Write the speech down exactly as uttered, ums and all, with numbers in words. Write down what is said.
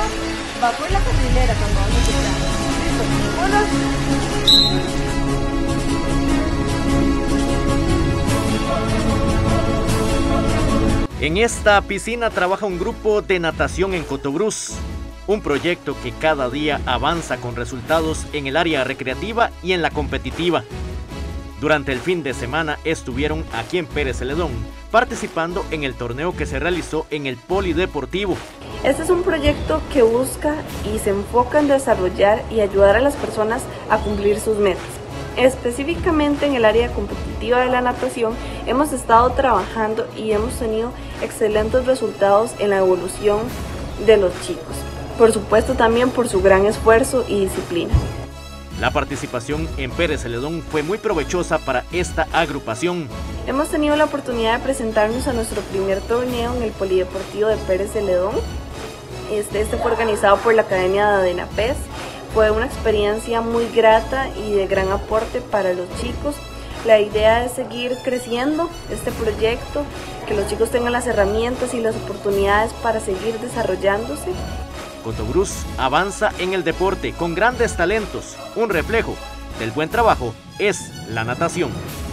va por la carrilera cuando vamos a entrar. En esta piscina trabaja un grupo de natación en Cotobruz, un proyecto que cada día avanza con resultados en el área recreativa y en la competitiva. Durante el fin de semana estuvieron aquí en Pérez Celedón, participando en el torneo que se realizó en el Polideportivo. Este es un proyecto que busca y se enfoca en desarrollar y ayudar a las personas a cumplir sus metas. Específicamente en el área competitiva de la natación hemos estado trabajando y hemos tenido excelentes resultados en la evolución de los chicos. Por supuesto también por su gran esfuerzo y disciplina. La participación en Pérez Celedón fue muy provechosa para esta agrupación. Hemos tenido la oportunidad de presentarnos a nuestro primer torneo en el Polideportivo de Pérez Celedón. Este, este fue organizado por la Academia de ADENAPES. Fue una experiencia muy grata y de gran aporte para los chicos. La idea es seguir creciendo este proyecto, que los chicos tengan las herramientas y las oportunidades para seguir desarrollándose. Cotobruz avanza en el deporte con grandes talentos. Un reflejo del buen trabajo es la natación.